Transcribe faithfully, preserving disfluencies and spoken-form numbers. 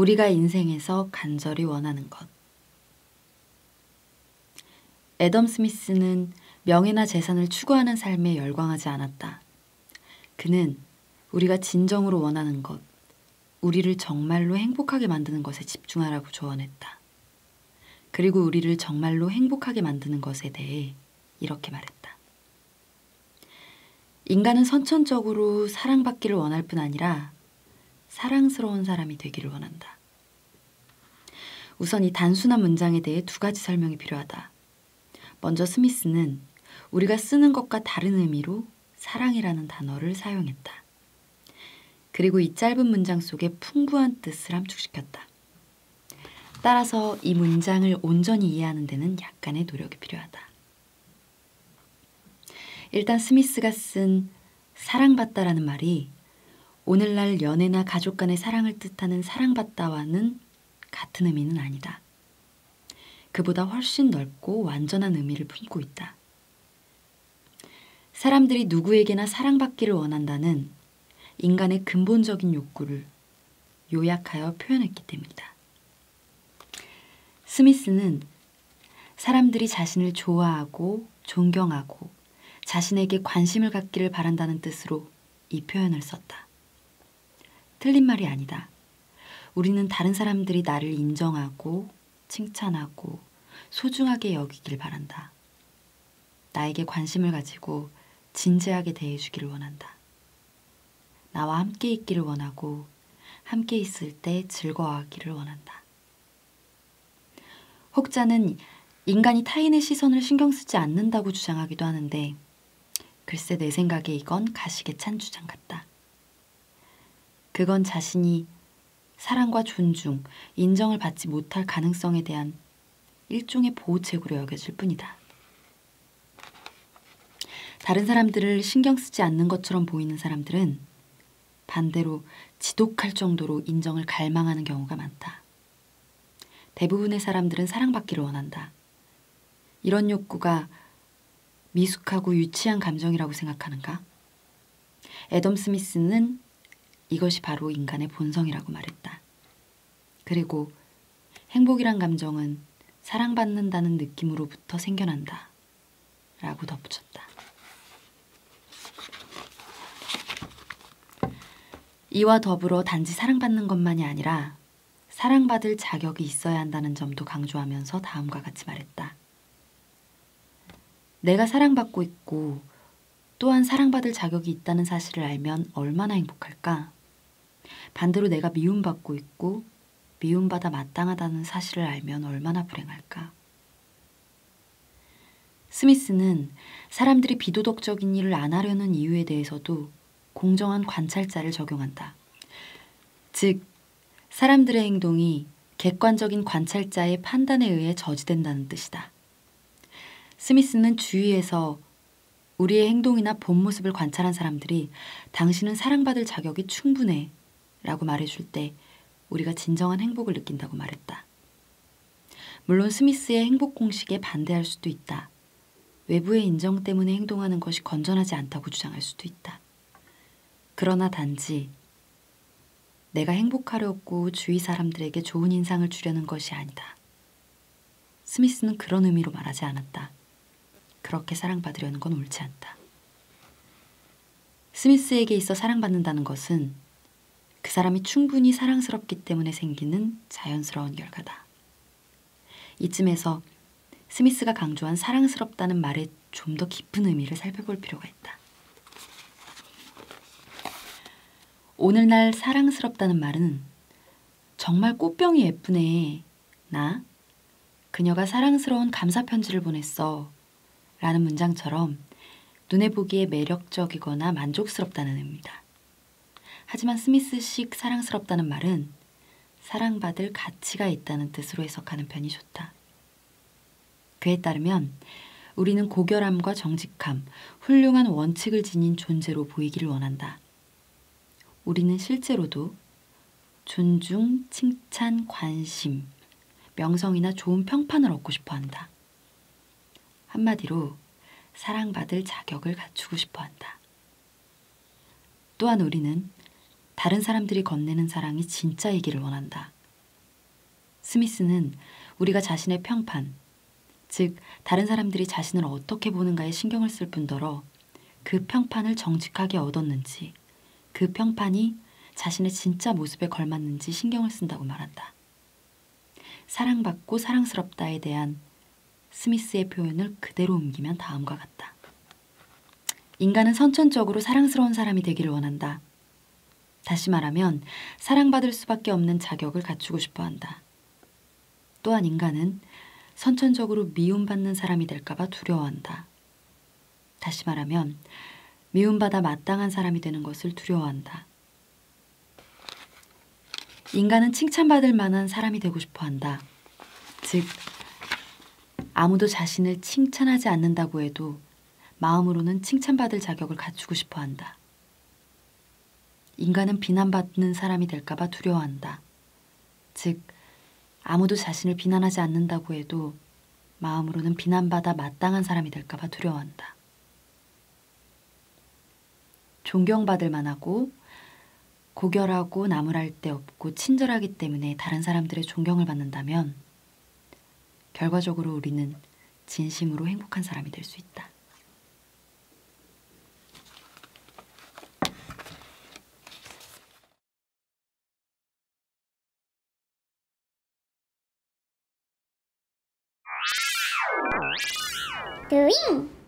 우리가 인생에서 간절히 원하는 것. 애덤 스미스는 명예나 재산을 추구하는 삶에 열광하지 않았다. 그는 우리가 진정으로 원하는 것, 우리를 정말로 행복하게 만드는 것에 집중하라고 조언했다. 그리고 우리를 정말로 행복하게 만드는 것에 대해 이렇게 말했다. 인간은 선천적으로 사랑받기를 원할 뿐 아니라 사랑스러운 사람이 되기를 원한다. 우선 이 단순한 문장에 대해 두 가지 설명이 필요하다. 먼저 스미스는 우리가 쓰는 것과 다른 의미로 사랑이라는 단어를 사용했다. 그리고 이 짧은 문장 속에 풍부한 뜻을 함축시켰다. 따라서 이 문장을 온전히 이해하는 데는 약간의 노력이 필요하다. 일단 스미스가 쓴 사랑받다라는 말이 오늘날 연애나 가족 간의 사랑을 뜻하는 사랑받다와는 같은 의미는 아니다. 그보다 훨씬 넓고 완전한 의미를 품고 있다. 사람들이 누구에게나 사랑받기를 원한다는 인간의 근본적인 욕구를 요약하여 표현했기 때문이다. 스미스는 사람들이 자신을 좋아하고 존경하고 자신에게 관심을 갖기를 바란다는 뜻으로 이 표현을 썼다. 틀린 말이 아니다. 우리는 다른 사람들이 나를 인정하고 칭찬하고 소중하게 여기길 바란다. 나에게 관심을 가지고 진지하게 대해주기를 원한다. 나와 함께 있기를 원하고 함께 있을 때 즐거워하기를 원한다. 혹자는 인간이 타인의 시선을 신경 쓰지 않는다고 주장하기도 하는데 글쎄 내 생각에 이건 가식에 찬 주장 같다. 그건 자신이 사랑과 존중, 인정을 받지 못할 가능성에 대한 일종의 보호책으로 여겨질 뿐이다. 다른 사람들을 신경 쓰지 않는 것처럼 보이는 사람들은 반대로 지독할 정도로 인정을 갈망하는 경우가 많다. 대부분의 사람들은 사랑받기를 원한다. 이런 욕구가 미숙하고 유치한 감정이라고 생각하는가? 애덤 스미스는 이것이 바로 인간의 본성이라고 말했다. 그리고 행복이란 감정은 사랑받는다는 느낌으로부터 생겨난다. 라고 덧붙였다. 이와 더불어 단지 사랑받는 것만이 아니라 사랑받을 자격이 있어야 한다는 점도 강조하면서 다음과 같이 말했다. 내가 사랑받고 있고 또한 사랑받을 자격이 있다는 사실을 알면 얼마나 행복할까? 반대로 내가 미움받고 있고 미움받아 마땅하다는 사실을 알면 얼마나 불행할까? 스미스는 사람들이 비도덕적인 일을 안 하려는 이유에 대해서도 공정한 관찰자를 적용한다. 즉, 사람들의 행동이 객관적인 관찰자의 판단에 의해 저지된다는 뜻이다. 스미스는 주위에서 우리의 행동이나 본 모습을 관찰한 사람들이 당신은 사랑받을 자격이 충분해 라고 말해줄 때 우리가 진정한 행복을 느낀다고 말했다. 물론 스미스의 행복 공식에 반대할 수도 있다. 외부의 인정 때문에 행동하는 것이 건전하지 않다고 주장할 수도 있다. 그러나 단지 내가 행복하려고 주위 사람들에게 좋은 인상을 주려는 것이 아니다. 스미스는 그런 의미로 말하지 않았다. 그렇게 사랑받으려는 건 옳지 않다. 스미스에게 있어 사랑받는다는 것은 그 사람이 충분히 사랑스럽기 때문에 생기는 자연스러운 결과다. 이쯤에서 스미스가 강조한 사랑스럽다는 말의 좀 더 깊은 의미를 살펴볼 필요가 있다. 오늘날 사랑스럽다는 말은 정말 꽃병이 예쁘네. 나 그녀가 사랑스러운 감사 편지를 보냈어. 라는 문장처럼 눈에 보기에 매력적이거나 만족스럽다는 의미다. 하지만 스미스식 사랑스럽다는 말은 사랑받을 가치가 있다는 뜻으로 해석하는 편이 좋다. 그에 따르면 우리는 고결함과 정직함, 훌륭한 원칙을 지닌 존재로 보이기를 원한다. 우리는 실제로도 존중, 칭찬, 관심, 명성이나 좋은 평판을 얻고 싶어 한다. 한마디로 사랑받을 자격을 갖추고 싶어 한다. 또한 우리는 다른 사람들이 건네는 사랑이 진짜이기를 원한다. 스미스는 우리가 자신의 평판, 즉 다른 사람들이 자신을 어떻게 보는가에 신경을 쓸 뿐더러 그 평판을 정직하게 얻었는지, 그 평판이 자신의 진짜 모습에 걸맞는지 신경을 쓴다고 말한다. 사랑받고 사랑스럽다에 대한 스미스의 표현을 그대로 옮기면 다음과 같다. 인간은 선천적으로 사랑스러운 사람이 되기를 원한다. 다시 말하면 사랑받을 수밖에 없는 자격을 갖추고 싶어 한다. 또한 인간은 선천적으로 미움받는 사람이 될까봐 두려워한다. 다시 말하면 미움받아 마땅한 사람이 되는 것을 두려워한다. 인간은 칭찬받을 만한 사람이 되고 싶어 한다. 즉, 아무도 자신을 칭찬하지 않는다고 해도 마음으로는 칭찬받을 자격을 갖추고 싶어 한다. 인간은 비난받는 사람이 될까봐 두려워한다. 즉, 아무도 자신을 비난하지 않는다고 해도 마음으로는 비난받아 마땅한 사람이 될까봐 두려워한다. 존경받을 만하고 고결하고 나무랄 데 없고 친절하기 때문에 다른 사람들의 존경을 받는다면 결과적으로 우리는 진심으로 행복한 사람이 될 수 있다. 드윙!